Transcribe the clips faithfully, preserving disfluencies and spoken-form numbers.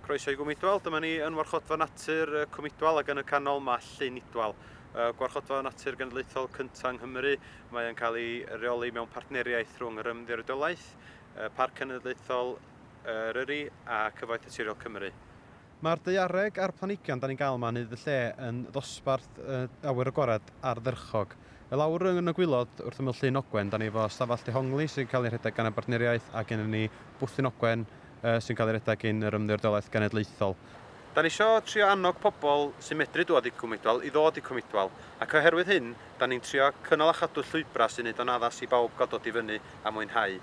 Croeso i Gwmidwal, dyma ni yn Warchodfa Natur Cwmidwal ac yn y canol mae Llyn Idwal. Gwarchodfa Natur Genedlaethol cynta yng Nghymru, mae yn cael ei reoli mewn partneriaeth rhwng yr Ymddiriedolaeth, Parc Cenedlaethol Eryri a Cyfoeth Naturiol Cymru. Mae'r daeareg a'r planhigion da ni'n gael yma hyd y lle yn ddosbarth uh, awyr agored ardderchog. Y lawr yn y gwylod wrth ymyl Llyn Ogwen, da ni efo stafall dehongli sy'n cael ei rhedeg gan y partneriaeth a gen ni Bwthyn Ogwen uh, sy'n cael ei rhedeg gan yr Ymddiriedolaeth Genedlaethol. Da ni isio trio annog pobl sy'n medru dod i Gwmidwal i ddod i Gwmidwal, ac oherwydd hyn, da ni'n trio cynnal a chadw llwybra sy'n neud o'n addas i bawb gael dod i fyny a mwynhau.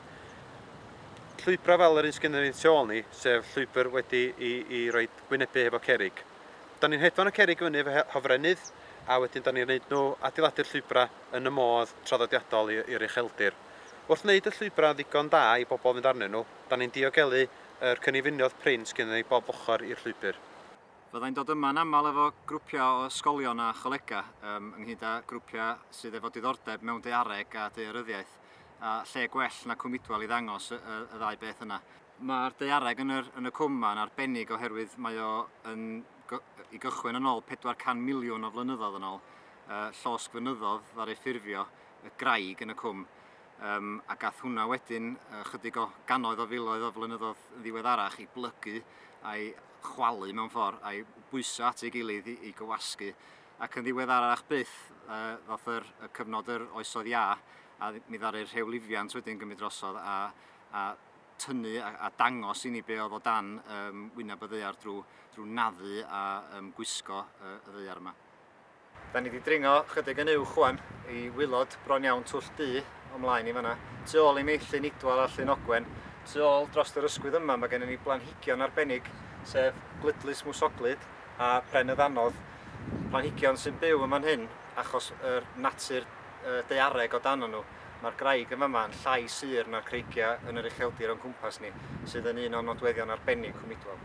Llwybra fel yr un sgynno ni'n tu ôl ni, sef llwybr wedi i, i roi gwynebu efo cerrig. Da ni'n hedfan y cerrig fyny efo hofrennydd, a wedyn da ni'n gwneud nhw adeiladu'r llwybra yn y modd traddodiadol i'r ucheldir. Wrth wneud y llwybra ddigon da i bobl fynd arnyn nhw, da ni'n diogelu yr cynnifiniodd print sgynno ni bob ochr i'r llwybr. Fyddai'n dod yma'n aml efo grwpiau o ysgolion a cholega, um, ynghyd â grwpiau sydd efo diddordeb mewn daeareg a daearyddiaeth, a lle gwell na Gwmidwal i ddangos y, y, y ddau beth yna. Mae'r daeareg yn, yr, yn y cwm ma'n arbennig oherwydd mae o yn, i gychwyn yn ôl pedwar can miliwn o flynyddoedd yn ôl, uh, llosg fynyddoedd ddar ei ffurfio y graig yn y cwm, um, a gath hwnna wedyn uh, chydig o gannoedd o filoedd o flynyddoedd ddiweddarach i blygu a'i chwalu mewn ffordd, a'i bwyso at ei gilydd i, i gywasgu. Ac yn ddiweddarach byth, uh, ddoth yr, y cyfnod yr oesoedd iâ, a mi ddaru'r rhewlifiant wedyn gymryd drosodd a, a tynnu a, a dangos i ni be oedd o dan um, wyneb y ddaear drwy, drwy naddu a um, gwisgo uh, y ddaear yma. Da ni wedi dringo chydig yn uwch wan i wylod bron iawn Twll Du ymlaen i fanna. Tu ôl i mi Llyn Idwal a Llyn Ogwen, tu ôl dros yr ysgwydd yma mae gennym ni blanhigion arbennig, sef glydlys mwsoglyd a pren y ddanodd. Planhigion sy'n byw yma'n hyn achos yr natur uh, daeareg o dan nhw. Mae'r graig yma yn llai sur na'r creigiau yn yr ucheldir o'n cwmpas ni, sydd yn un o'n nodweddion arbennig Gwmidwal.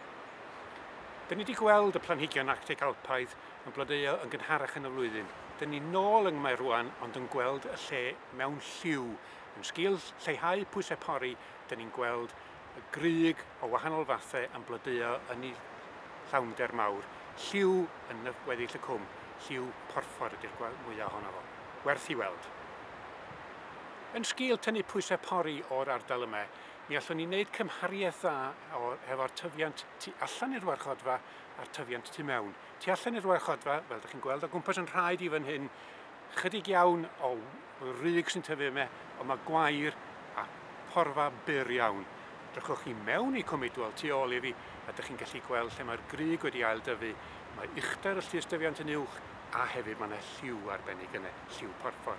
Da ni wedi gweld y planhigion Arctic Alpaidd yn blodeuo yn gynharach yn y flwyddyn. Da ni nôl yng Nghae rwan, ond yn gweld y lle mewn lliw. Yn sgil lleihau pwysau pori, da ni'n gweld y gryg o wahanol fathau yn blodeuo yn ei llawnder mawr. Lliw yn y weddill y cwm, lliw porffor ydy'r mwyaf ohono fo. Werth i weld. Yn sgil tynnu pwysau pori o'r ardal yma, mi allwn ni wneud cymhariaeth dda o, efo'r tyfiant tu allan i'r warchodfa a'r tyfiant tu mewn. Tu allan i'r warchodfa, fel ydych chi'n gweld, o gwmpas yn rhaid i fan hyn, chydig iawn o ryg sy'n tyfu yma, ond mae gwair a porfa byr iawn. Drychwch chi mewn i Gwmidwal tu ôl i fi, a ydych chi'n gallu gweld lle mae'r gryg wedi ail dyfu, mae uchder y llystyfiant yn uwch, a hefyd mae yna lliw arbennig yna, lliw porffor.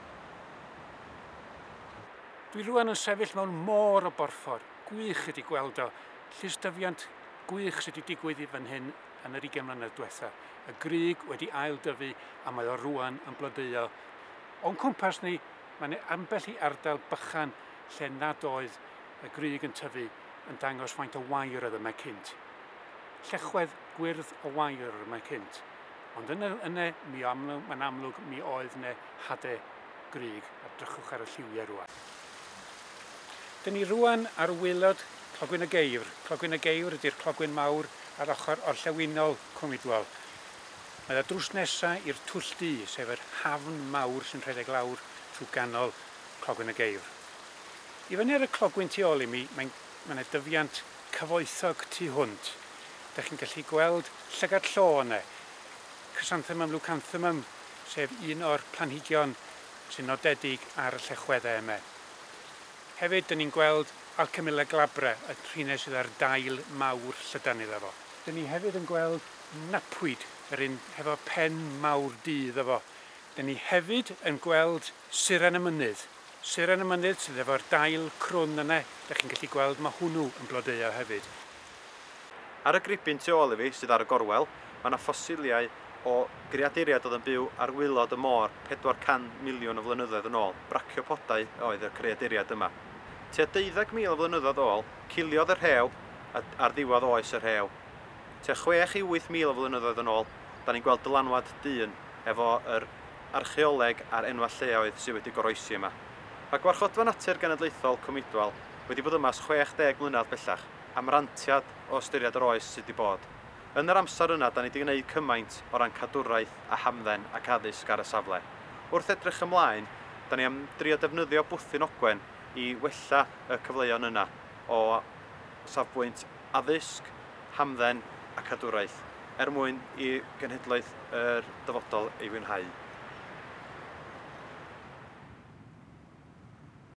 Dwi rwan yn sefyll mewn môr o borffor, gwych ydi gweld o, llystyfiant gwych sydd wedi digwydd i fan hyn yn yr ugain mlynedd diwetha. Y gryg wedi ail dyfu a mae o rwan yn blodeuo. O'n cwmpas ni, mae'n ambell i ardal bychan lle nad oedd y gryg yn tyfu yn dangos faint o wair oedd yma cynt. Llechwedd gwyrdd o wair yma cynt. Ond yna, yna mi amlwg, mae'n amlwg mi oedd yna hadau gryg a drychwch ar y lliwiau rwan. Dyn ni rwan ar wylod Clogwyn y Geifr. Clogwyn y Geifr ydy'r clogwyn mawr ar ochr orllewinol Gwmidwal. Mae o drws nesaf i'r Twll Du, sef yr hafn mawr sy'n rhedeg lawr trwy ganol Clogwyn y Geifr. I fyny ar y clogwyn tu ôl i mi, mae yna dyfiant cyfoethog tu hwnt. Dych chi'n gallu gweld llygad llo yna, Chrysanthemum leucanthemum, sef un o'r planhigion sy'n nodedig ar y llechweddau yma. Hefyd, dyn ni'n gweld Alchemilla glabra, y trine sydd ar dail mawr llydan iddo fo. Dyn ni hefyd yn gweld napwyd, yr un hefo pen mawr du iddo fo. Dyn ni hefyd yn gweld Suren y Mynydd. Suren y Mynydd sydd efo'r dail crwn yna, dych chi'n gallu gweld mae hwnnw yn blodeuo hefyd. Ar y gribyn tu ôl i fi sydd ar y gorwel, mae yna ffosiliau o greaduriad oedd yn byw ar wylod y môr pedwar can miliwn o flynyddoedd yn ôl. Brachiopodau oedd y creaduriad yma. Tua deuddeg mil o flynyddoedd ôl, ciliodd yr rhew ar ddiwedd oes yr rhew. Tua chwech i wyth mil o flynyddoedd yn ôl, da ni'n gweld dylanwad dyn efo yr archeoleg a'r enwau lleoedd sydd wedi goroesi yma. Mae Gwarchodfa Natur Genedlaethol Gwmidwal wedi bod yma chwech deg mlynedd bellach. amrantiad o ystyried yr oes sydd wedi bod. Yn yr amser yna, da ni wedi gwneud cymaint o ran cadwraeth a hamdden ac addysg ar y safle. Wrth edrych ymlaen, da ni am drio defnyddio bwthyn ogwen i wella y cyfleoedd yna o safbwynt addysg, hamdden a cadwraeth, er mwyn i genhedlaeth yr dyfodol ei fwynhau.